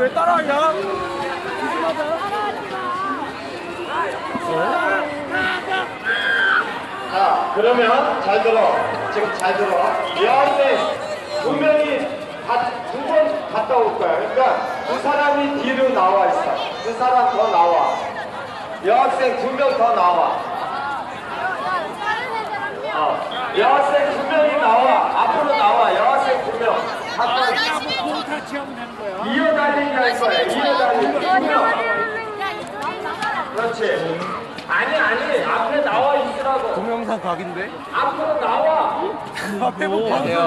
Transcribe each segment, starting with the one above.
왜 따라하냐? 자, 그러면 잘 들어. 지금 잘 들어. 여학생 2명이 두 번 갔다 올 거야. 그러니까 두 사람이 뒤로 나와 있어. 두 사람 더 나와. 여학생 2명 더 나와. 여학생 2명이 나와. 앞으로 나와. 여학생 2명. 이어달리기 할 거야. 이어달리기. 2명. 그렇지. 아니 앞에 나와 있으라고. 동영상 각인데? 앞으로 나와. 앞에 보고 방송이야.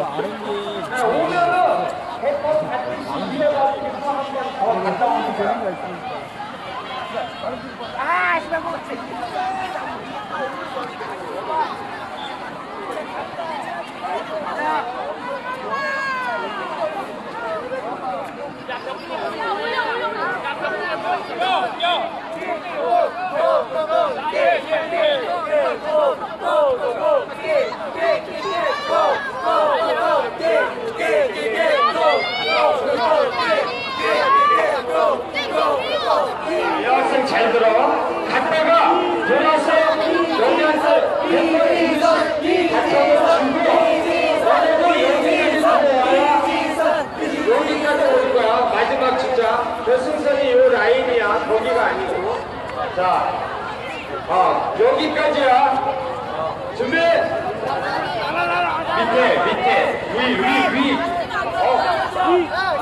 오면은 100번 같이 이어가지고 한번 더 갔다 오는 거야. 아, 씨발 먹었지. 여학생 잘 들어. 갔다가 돌아서 여기 앉아. 뱃머리에서 받쳐서 주고 여기까지 올 거야. 마지막 주자. 결승선이 요 라인이야. 거기가 아니고. 자, 여기까지야. 준비. 밑에 위.